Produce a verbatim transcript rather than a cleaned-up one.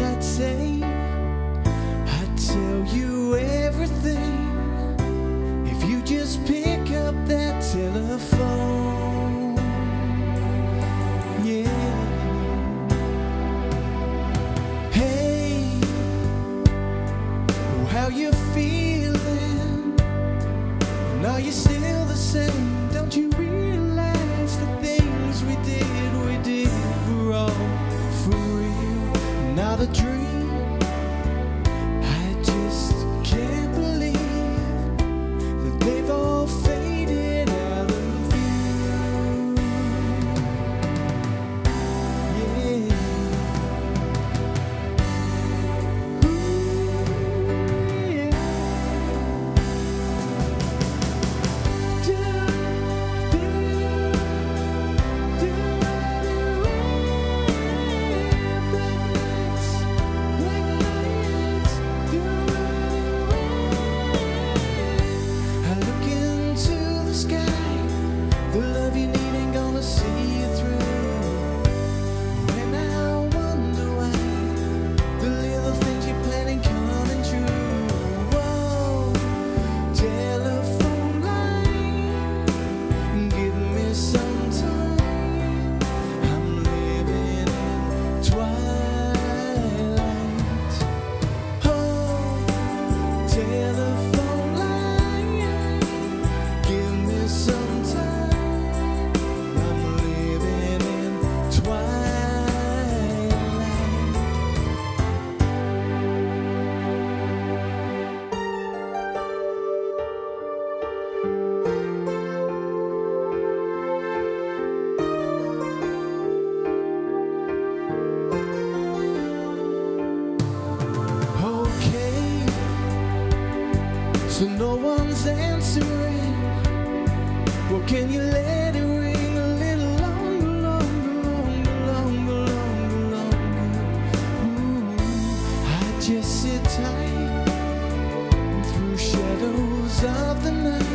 I'd say, I'd tell you everything if you just pick up that telephone. Yeah. Hey, oh, how you feeling? And are you still the same? Don't you realize the things we did, we did were all for real? Now the dream, I just can't believe that they've all faded out of view. Yeah. Ooh, yeah. Do, do, do, do, I look into the sky, the love you need ain't gonna see you through. When I wonder why the little things you're planning coming true. Whoa, telephone line, give me some time. I'm living in twilight. Oh, telephone line, give me some time. I'm living in twilight. Okay, so no one's answering. Well, can you let it ring a little longer, longer, longer, longer, longer, longer? Ooh, I just sit tight through shadows of the night.